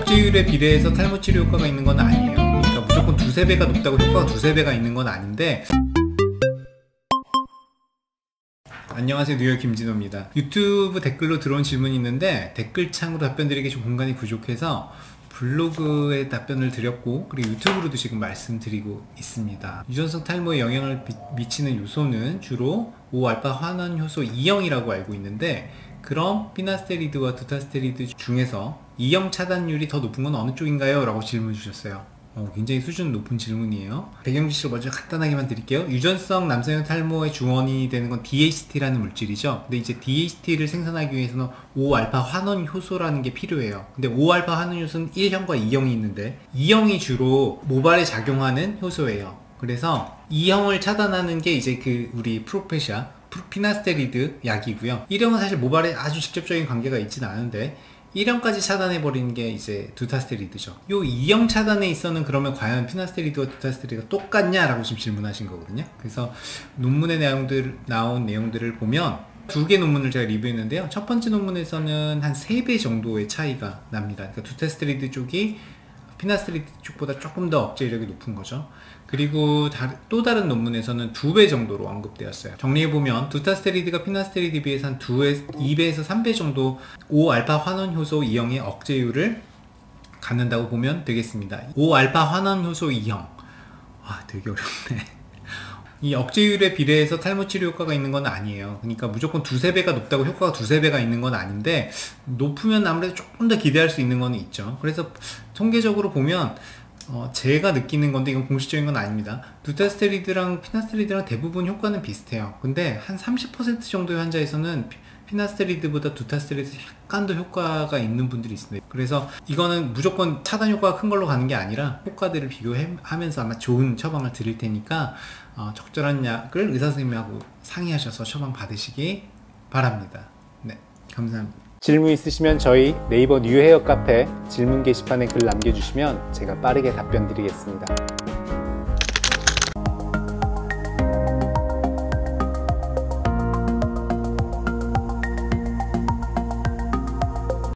억제율에 비례해서 탈모 치료 효과가 있는 건 아니에요. 그러니까 무조건 두세 배가 높다고 효과가 두세 배가 있는 건 아닌데. 안녕하세요, 뉴욕 김진호입니다. 유튜브 댓글로 들어온 질문이 있는데 댓글창으로 답변드리기 좀 공간이 부족해서 블로그에 답변을 드렸고, 그리고 유튜브로도 지금 말씀드리고 있습니다. 유전성 탈모에 영향을 미치는 요소는 주로 5알파 환원 효소 2형이라고 알고 있는데, 그럼 피나스테리드와 두타스테리드 중에서 2형 차단율이 더 높은 건 어느 쪽인가요? 라고 질문 주셨어요. 굉장히 수준 높은 질문이에요. 배경 지식을 먼저 간단하게만 드릴게요. 유전성 남성형 탈모의 주원인이 되는 건 DHT라는 물질이죠. 근데 이제 DHT를 생산하기 위해서는 5알파 환원 효소라는 게 필요해요. 근데 5알파 환원 효소는 1형과 2형이 있는데 2형이 주로 모발에 작용하는 효소예요. 그래서 2형을 차단하는 게 이제 우리 프로페시아 피나스테리드 약이고요. 1형은 사실 모발에 아주 직접적인 관계가 있진 않은데 1형까지 차단해버리는 게 이제 두타스테리드죠. 요 2형 차단에 있어서는 그러면 과연 피나스테리드와 두타스테리드가 똑같냐라고 지금 질문하신 거거든요. 그래서 논문에 나온 내용들을 보면 두 개 논문을 제가 리뷰했는데요. 첫 번째 논문에서는 한 3배 정도의 차이가 납니다. 그러니까 두타스테리드 쪽이 피나스테리드 쪽보다 조금 더 억제력이 높은 거죠. 그리고 또 다른 논문에서는 2배 정도로 언급되었어요. 정리해보면 두타스테리드가 피나스테리드에 비해서 한 2배에서 3배 정도 5알파 환원 효소 2형의 억제율을 갖는다고 보면 되겠습니다. 5알파 환원 효소 2형. 와, 되게 어렵네. 이 억제율에 비례해서 탈모 치료 효과가 있는 건 아니에요. 그러니까 무조건 두세 배가 높다고 효과가 두세 배가 있는 건 아닌데, 높으면 아무래도 조금 더 기대할 수 있는 건 있죠. 그래서 통계적으로 보면 제가 느끼는 건데, 이건 공식적인 건 아닙니다. 두타스테리드랑 피나스테리드랑 대부분 효과는 비슷해요. 근데 한 30% 정도의 환자에서는 피나스테리드보다 두타스테리드 약간 더 효과가 있는 분들이 있습니다. 그래서 이거는 무조건 차단 효과가 큰 걸로 가는 게 아니라 효과들을 비교하면서 아마 좋은 처방을 드릴 테니까 적절한 약을 의사 선생님하고 상의하셔서 처방 받으시기 바랍니다. 네, 감사합니다. 질문 있으시면 저희 네이버 뉴헤어 카페 질문 게시판에 글 남겨주시면 제가 빠르게 답변 드리겠습니다.